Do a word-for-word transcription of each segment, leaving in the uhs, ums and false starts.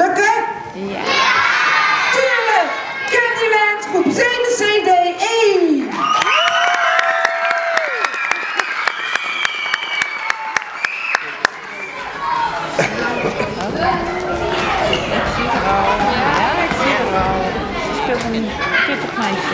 Lukken? Ja. Tuurlijk! Candyland, groep zeven C D E. Een pittig meisje.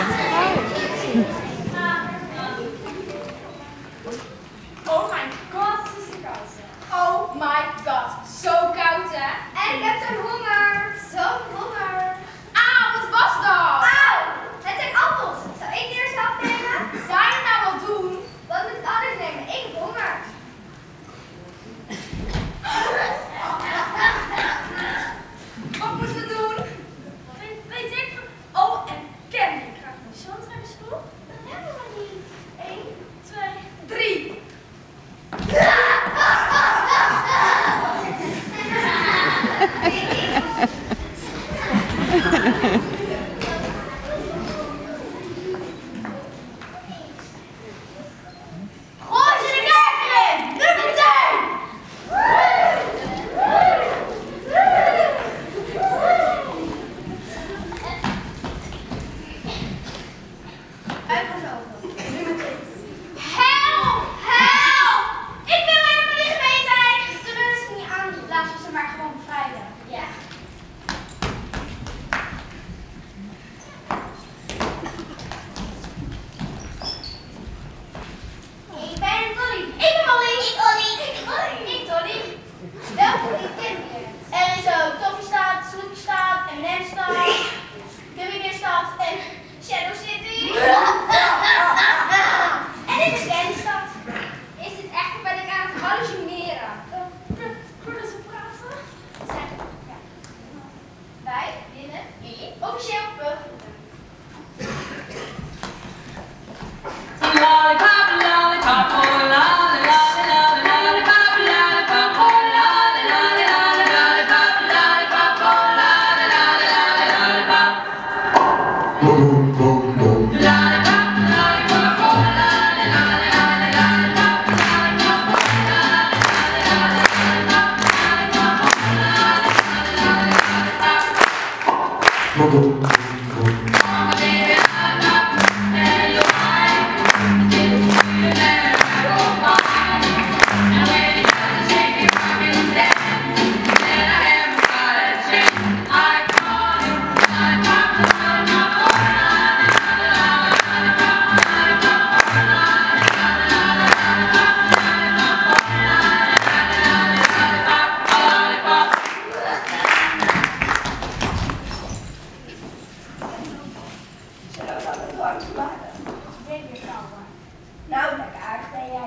Oh my god, het is zo koud. Oh my god, zo koud hè. En ik heb zo'n honger. Zo'n honger. Auw, wat was dat? Auw, het zijn appels. Zou ik de eerste hap nemen? Zou je het nou wel doen? Wat moet ik anders nemen? Ik heb honger. Wat moeten we doen? Weet, weet ik. Oh, en candy. Krijg ik een shot naar de school? Dat hebben we niet. Eén, twee, drie. Gooi ze de kerk in! Nu meteen! Help! Help! Ik wil helemaal niet geweest zijn! De deur is niet aan, laten we ze maar gewoon bevrijden. Ja. Ik ben Dolly. Ik ben Molly. Ik Olly. Ik Olly. Ik Dolly. Welkom in Candyland. Er is ook Toffee-stad, Snoepje-stad, M en M-stad, Gummy-beer-stad en Shadow City. En dit is Candy-stad. Is dit echt ben ik aan het hallucineren? Kunnen ze praten? Zeg, ja. Wij winnen jullie officieel burgergroepen. Lollipop, lollipop, oh lolly, lolly, lolly, lollipop, lollipop, oh lolly, lolly, lolly, lollipop, lollipop, oh lolly, lolly, lolly, lollipop. Lollipop, lollipop, oh lolly, lolly, lolly, lolly, lollipop, lollipop, oh lolly, lolly, lolly, lollipop, lollipop, oh lolly, lolly, lollipop. Nou, lekker aardig ben jij.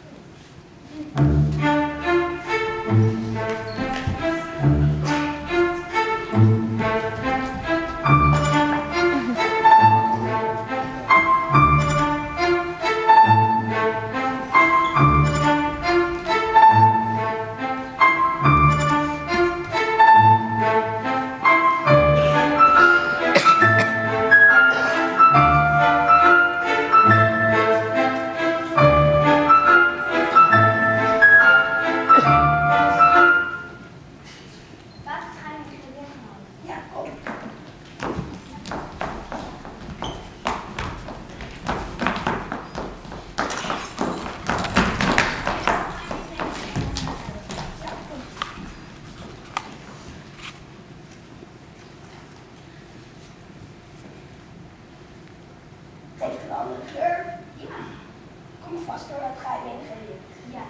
Geef een andere kleur. Ja. Kom vast door, dat ga je meegeven. Ja.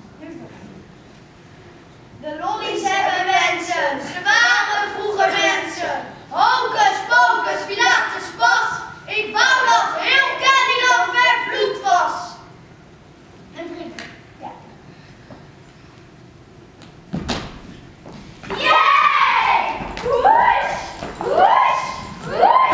De lollies hebben mensen. Ze waren vroeger mensen. Hocus pocus, Pilatus pas. Ik wou dat heel Candyland vervloekt was. En drinken. Ja. Yay! Woes! Woes! Woes!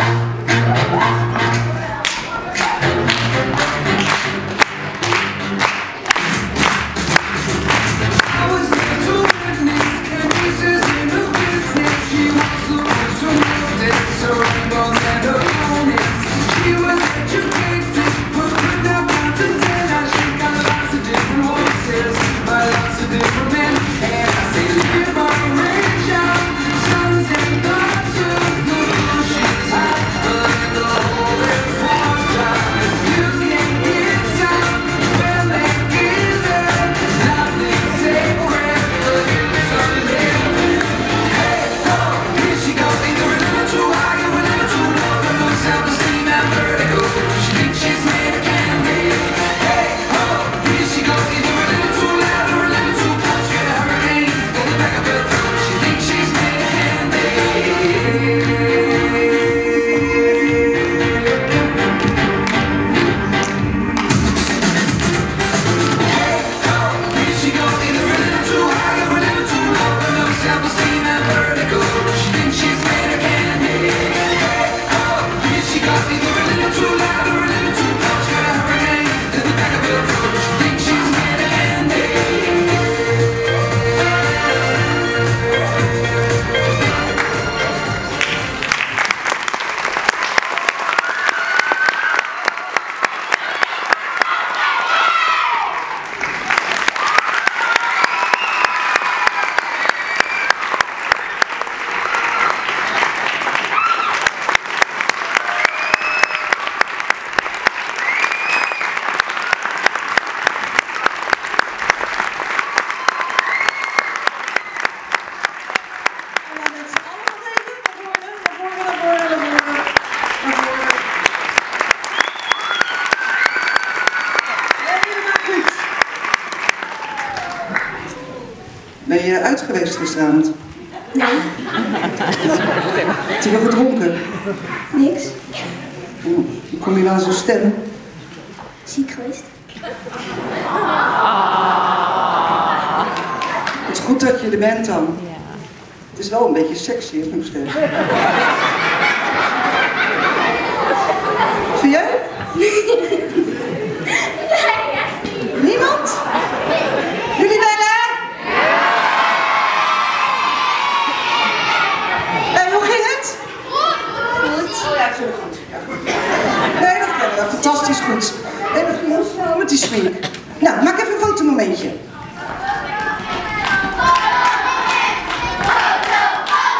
uit geweest gisteravond? Nee. Heb je wel gedronken? Niks. Hoe kom je dan zo'n stem? Ziek geweest. Het is goed dat je er bent dan. Het is wel een beetje sexy, heb ik gezegd. Vind jij? Niemand? Jullie bellen? En hoe ging het? Goed. Oh ja, het ging goed. Ja, goed. Nee, dat kennen we. Fantastisch goed. En dat ging heel snel met die swing. Nou, maak even een fotomomentje.